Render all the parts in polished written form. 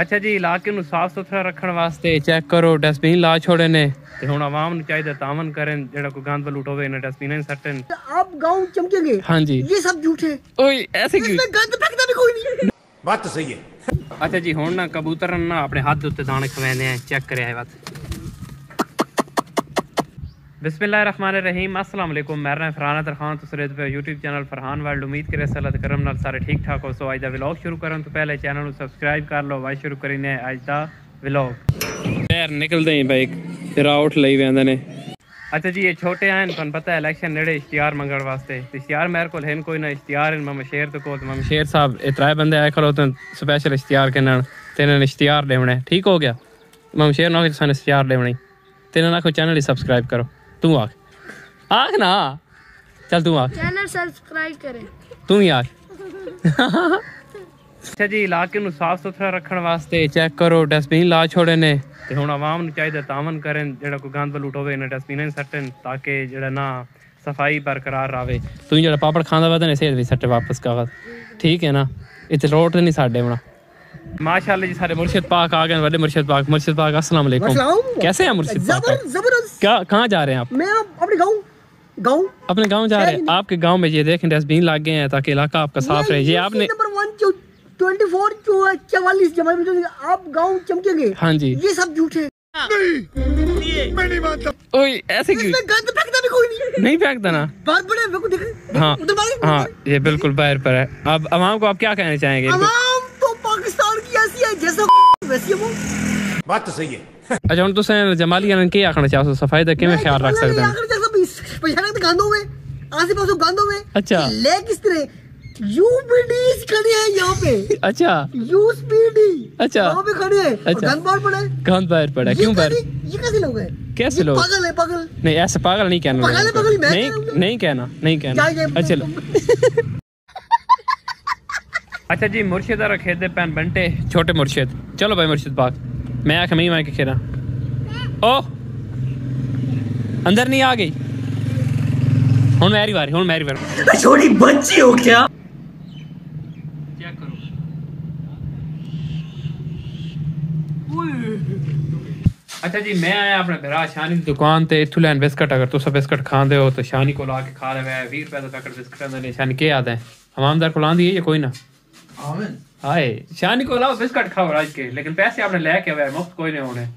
अच्छा जी, इलाके ਨੂੰ ਸਾਫ਼ ਸੁਥਰਾ ਰੱਖਣ ਵਾਸਤੇ ਚੈੱਕ ਕਰੋ ਡਸਟਬਿਨ ਲਾ ਛੋੜੇ ਨੇ ਤੇ ਹੁਣ ਆਵਾਮ ਨੂੰ ਚਾਹੀਦਾ ਤਾਮਨ ਕਰਨ ਜਿਹੜਾ ਕੋਈ ਗੰਦ ਬਲੂਟ ਹੋਵੇ ਇਹਨਾਂ डस्टबिन में सटन। आप गांव चमकेंगे। हाँ जी, ये सब झूठ है। ओए ऐसे क्यों? इसमें गंद फेंकना भी कोई नहीं। बात तो सही है। अच्छा जी, हुण ना कबूतर ना अपने हाथ उत्ते दाने खवेंदे हैं, चेक करे है बात। बिस्मिल्लाहिर्रहमानिर्रहीम, अस्सलाम वालेकुम। मेरा नाम फरहान अतर खान, तुस रहते पे यूट्यूब चैनल फरहान वर्ल्ड। उम्मीद करे अल्लाह दे करम नाल सारे ठीक ठाक हो। सो अज दा व्लॉग शुरू करन तो पहले चैनल को सब्सक्राइब कर लो। वाई शुरू करीने अज दा व्लॉग। शहर निकलदे ही भाई राउट लई वेंदे ने। अच्छा जी, ये छोटे हैं, तुहानू पता है इलेक्शन नेड़े इश्तिहार मंगण वास्ते। इश्तिहार मेरे को हैं कोई ना इश्तिहार मामा शेर तो को मामा शेर साहब ये त्रै बंदे आए खलो तो स्पेशल इश्तिहार के नाल तेने इश्तिहार लेवना है। ठीक हो गया मामा शेर ना सन इश्तिहार लेवना तेने ना कोई चैनल ही सब्सक्राइब करो। तू आख ना चल तू आख चैनल सब्सक्राइब करें तू ही आख। अच्छा जी, इलाके ਨੂੰ ਸਾਫ਼ ਸੁਥਰਾ ਰੱਖਣ ਵਾਸਤੇ ਚੈੱਕ ਕਰੋ ਡਸਟਬਿਨ ਲਾ ਛੋੜੇ ਨੇ ਤੇ ਹੁਣ ਆਵਾਮ ਨੂੰ ਚਾਹੀਦਾ ਤਾਮਨ ਕਰਨ ਜਿਹੜਾ ਕੋਈ ਗੰਦ ਬਲੂਟ ਹੋਵੇ ਇਹਨਾਂ ਡਸਟਬਿਨਾਂ 'ਚ ਸੱਟਣ ਤਾਂ ਕਿ ਜਿਹੜਾ ਨਾ ਸਫਾਈ ਬਰਕਰਾਰ ਰਹੇ। ਤੂੰ ਜਿਹੜਾ ਪਾਪੜ ਖਾਂਦਾ ਵਾ ਤੇ ਸਿਹਤ ਵੀ ਸੱਟੇ ਵਾਪਸ ਕਾਵਾ। ठीक है ना, इतने रोट नहीं साढ़े बना। माशाल्लाह जी, सारे मुर्शिद पाक आ गए। बड़े मुर्शिद पाक अस्सलाम वालेकुम। कैसे हैं मुर्शिद पाक? जबरदस्त। क्या कहाँ जा रहे हैं आप? मैं अपने गाँव अपने गाँव जा रहे हैं। आपके गाँव में ये देखें डस्टबिन लग गए हैं ताकि इलाका आपका साफ रहे। ये आपने 24-44 आप गाँव चमकेंगे। हाँ जी, ये सब झूठ है। नहीं, मैं नहीं मानता। ओए ऐसे क्यों? इसमें गंद फेंकना भी कोई नहीं फेंकता ना। बात बड़े मेरे को देखे। हाँ हाँ, ये बिल्कुल बाहर पर है। अब अवाम को आप क्या कहना चाहेंगे? अवाम तो पाकिस्तान की ऐसी है जैसा वैसी है वो। बात तो सही है। अच्छा हुण तुसें जमाली ने क्या आखना चाहो? सफाई का किवें ख्याल रख सकदे हैं? पछाड़ के गंद होवे, आसे-पासे गंद होवे। अच्छा, ले किस तरह यूपीडी खड़े हैं यहाँ पे। अच्छा, यूपीडी। अच्छा, वहाँ पे खड़े हैं। अच्छा, गंद बाहर पड़ा है। गंद बाहर पड़ा है। क्यों बाहर? ये कैसे लोग हैं? कैसे लोग? पागल है, पागल। नहीं, ऐसे पागल नहीं कहना। पागल नहीं कहना। अच्छा चलो। अच्छा जी, मुर्शिद और खेदे पैन बंटे छोटे मुर्शिद। चलो भाई मुर्शिद पाक, मैं आखे मैं ही के खेरा। ओ अंदर नहीं आ गई। हुण मेरी बारी। छोटी बच्ची हो क्या? अच्छा जी, मैं आया अपने भरा शानी की दुकान ते इथू लैन बिस्कट। अगर तुस बिस्कट खांदे हो तो शानी को ला के खा ले। 20 रुपए का पैकेट बिस्कट ने शानी के आता है हमामदार को लांदी है या कोई ना। आमीन हाय, शानी को लाओ बिस्कट खाओ आज के, लेकिन पैसे आपने लेके आवे, मुफ्त कोई नहीं होने।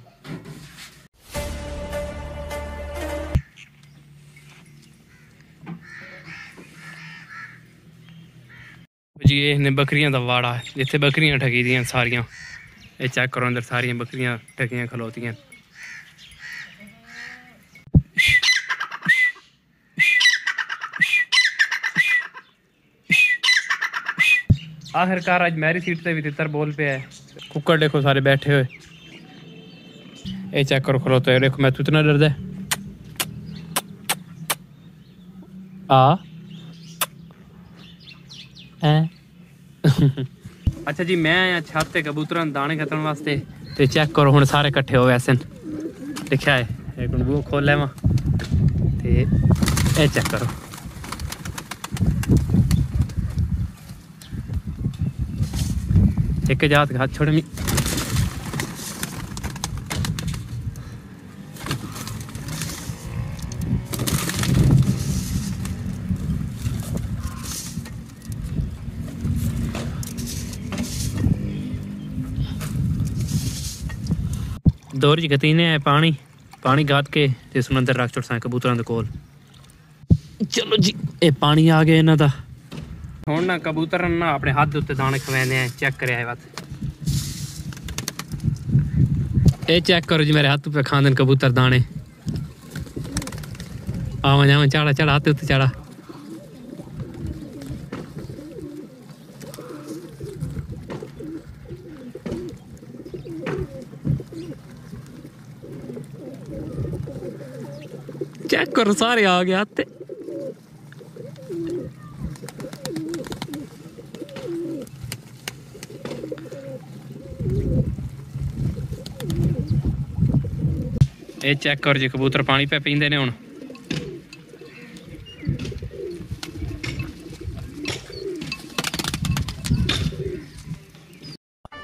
जी ये ने बकरियां दा वाड़ा है जिथे बकरियां ठगी दियां सारियां। ये चेक करो अंदर सारियां बकरियां ठगियां खलोतियां। आखिरकार आज मेरी सीट पे भी तितर बोल पे है। कुकर देखो सारे बैठे हुए। ये चेक करो खलोते है। देखो मैं तो इतना डरदा है। अच्छा जी, मैं आया छत ते कबूतरां दाने खतन वास्ते ते चेक करो हुण सारे इकट्ठे हो वैसे लिखा है। एक बूह खोल वा ते ए चेक करो। एक जात हाथ छोड़ मी। दौर जी गतीने है पानी गाद के इसमें अंदर रख छोड़ कबूतरों के कोल। चलो जी, ये पानी आ गया इन्हों का। हुण ना कबूतर ना अपने हाथ उत्ते दाने खवेंदे हैं, चेक करे है बात। ये चेक करो जी, मेरे हाथ पे खांदे कबूतर दाने। आवा जावा चढ़ा हाथ उत्ते चढ़ा। चेक करो सारे आ गए आते। ये चेक करो जी, कबूतर पानी पे पींदे ने हुण। A few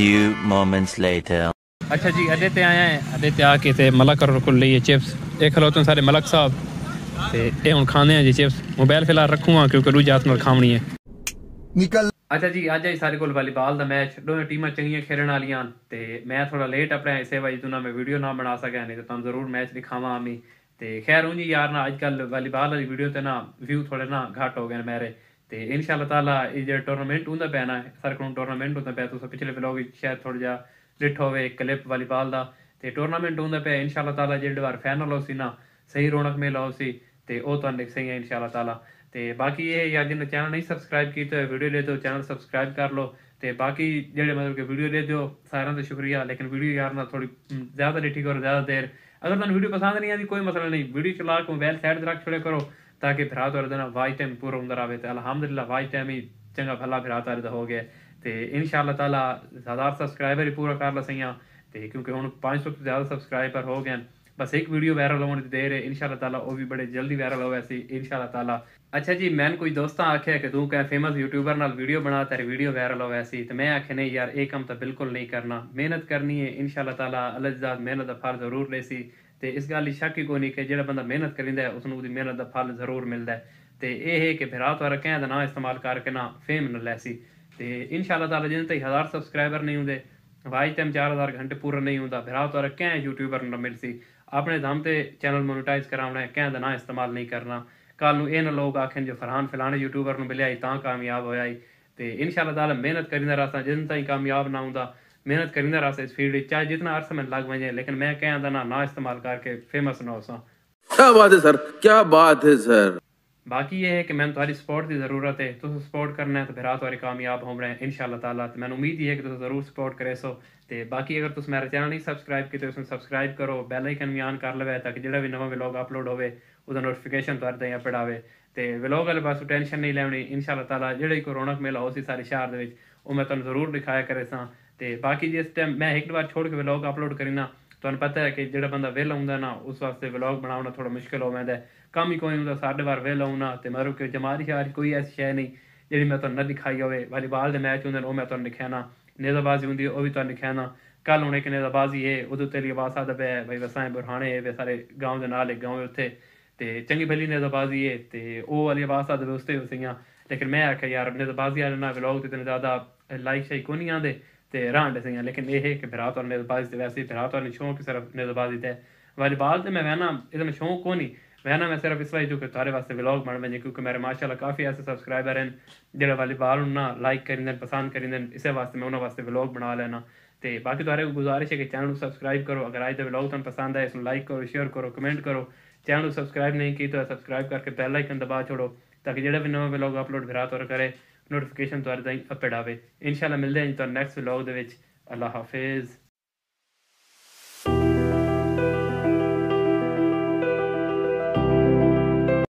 few moments later. अच्छा जी अदे ते आया है अदे ते आके ते मलक और को लिए चिप्स एक खलोते सारे मलक साहब ते ए हुन खाने हैं जी चिप्स मोबाइल फिलहाल रखूंगा क्योंकि दूजे हाथ नाल खावनी है निकल। अच्छा जी अज आई सारे कोल वालीबॉल दा मैच दोवें टीमां चंगियां खेलण वालियां ते मैं थोड़ा लेट अपने इसे वजह तो ना मैं वीडियो ना बना सका नहीं तो तुम जरूर मैच दिखावा आमी ते खैर उंजी यार ना आजकल वालीबॉल वाली वीडियो ते ना व्यू थोड़े ना घट हो गए मेरे ते इंशाल्लाह ताला ये टूर्नामेंट होंदा पे ना सारे कोल टूर्नामेंट होंदा पे तुस पिछले व्लॉग शायद थोड़ा जा डिट होवे क्लिप वालीबॉल दा ते टूर्नामेंट होंदा पे इंशाल्लाह ताला जेडे बार फाइनल होसी ना सही रौनक मेला होसी ते ओ तुहानू दिख सही है इंशाल्लाह ताला ते बाकी ये यार जिन्हें चैनल नहीं सब्सक्राइब की तो वीडियो ले दो चैनल सब्सक्राइब कर लो ते बाकी जेडे मतलब कि वीडियो ले दो सारा तो शुक्रिया लेकिन वीडियो यार ना थोड़ी ज्यादा डिठी करो ज्यादा देर अगर तुम वीडियो पसंद नहीं आती कोई मसला नहीं वीडियो चला के मोबाइल साइड रख छोड़े करो ताकि फिरा तो देना वाच टाइम पूरा होंदा रहे तो अल्हम्दुलिल्लाह वाच टाइम ही चंगा भला फिरा तो हो गया ते इंशाल्लाह ताला 1000 सब्सक्राइबर ही पूरा कर ला सही ते क्योंकि हुन 500 तो ज्यादा सब्सक्राइबर हो गए बस एक वीडियो वायरल होने की देर है इंशाल्लाह ताला वो भी बड़े जल्दी वायरल हो वैसे इंशाल्लाह ताला। अच्छा जी मैंने कोई दोस्त आखे कि तू क्या फेमस यूट्यूबर नाल वीडियो बना तेरी वीडियो वायरल हो वैसी तो मैं आखे नहीं यार एक काम तो बिल्कुल नहीं करना मेहनत करनी है इंशाल्लाह ताला अल्लाह ज़ात मेहनत का फल जरूर लेसी ते इस गल शक ही कोई नहीं कि जेड़ा बंदा मेहनत करिंदा है उसनूं उहदी मेहनत का फल जरूर मिलता है ते ये है कि फिर तो कैं दा ना इस्तेमाल करके ना फेम न लैसी ते इंशाल्लाह ताला जिन्हें तक 1000 सब्सक्राइबर नहीं होंदे वाच टाइम 4000 घंटे पूरा नहीं होंदा फिर तो कैं यूट्यूबर न मिलसी अपने दम ते चैनल मोनेटाइज करावना है कैं दा ना इस्तेमाल नहीं करना कल नूं ना लोग आखन जो फरहान फलाने यूट्यूबर नूं मिलिया तां कामयाब होया ते इंशाल्लाह ताला मेहनत करिंदा रहा जिन ताईं कामयाब ना होंदा मेहनत करिंदा रहा इस फील्ड चाहे जितना अर्सा में लग वजे लेकिन मैं कैं दा ना इस्तेमाल करके फेमस ना होसा। क्या बात है सर क्या बात है सर। बाकी ये है कि मैंने तुम्हारी सपोर्ट की ज़रूरत है तुम सपोर्ट करना है तो फिर तुम्हारी कामयाब हो रहे हैं इंशाल्लाह ताला तो मैंने उम्मीद ही है कि तुम ज़रूर सपोर्ट करे सो ते बाकी अगर तुम मेरा चैनल नहीं सब्सक्राइब किया तो उसमें सब्सक्राइब करो बेल आइकन भी ऑन कर लवे ताकि जो भी नवा व्लॉग अपलोड होवे उसका नोटिफिकेशन तुहाडे ताईं अपड आवे ते व्लॉग वाले पासों टेंशन नहीं लैनी इंशाल्लाह ताला जेड़ा कोई रौनक मेला हो सी सारे शहर दे विच वो मैं तुहानू ज़रूर दिखाया करे सा ते बाकी जिस टाइम मैं एक बार छोड़ के व्लॉग अपलोड करी ना तुहानू पता है कि जेड़ा बंदा वेला हुंदा ना उस वास्ते व्लॉग बनाना थोड़ा मुश्किल हो वैंदा कम ही कोई हुंदा साढ़े बार वेला होना ते मतलब कि जमारी शहर कोई ऐसी शय नहीं जेड़ी मैं तुहानू न दिखाई होवे वालीबॉल दे मैच हुंदे वो मैं तुहानू दिखाना नेज़ाबाजी हुंदी वो भी तुहानू दिखाना कल हुण एक नेज़ाबाजी है उदू तेरी आवाज़ आदा पे भाई वसाएं बुरहाने वे सारे गाँव दे नाल एक गाँव उत्थे ते चंगी भली नेज़ाबाजी है ते वो वाली आवाज़ आदा पे उसते उसियां लेकिन मैं आख्या यार नेज़ाबाजी वाले ना व्लॉग ते इतने ज़्यादा लाइक शाइक कोई नहीं आंदे ते रांडे सही लेकिन ये है कि फिर तो नेज़ाबाजी ते वैसे फिर तो शौक सिर्फ नेज़ाबाजी ते वालीबॉल ते मैं वहना इतना शौक को नहीं वहना मैं सिर्फ इसलिए जो कि तारे वास्ते व्लॉग बन बने क्योंकि मेरे माशाल्लाह काफ़ी ऐसे सब्सक्राइबर हैं जो वालीबॉल ना लाइक करेंगे पसंद करेंगे इस वास्ते मैं उन्होंने वास्ते व्लॉग बना लेना तो बाकी तुम्हारे गुजारिश है कि चैनल को सब्सक्राइब करो अगर आज तो व्लॉग तुम पसंद आए इसमें लाइक करो शेयर करो कमेंट करो चैनल को सब्सक्राइब नहीं की तो सब्सक्राइब करके बेल आइकन दबा छोड़ो ताकि जो भी नवा व्लॉग अपलोड फिर तो करे नोटिफिकेशन तुम्हारे ताईं अपडेट आवे इंशाल्लाह मिलते हैं तो नेक्स्ट व्लॉग दे विच अल्लाह हाफिज़।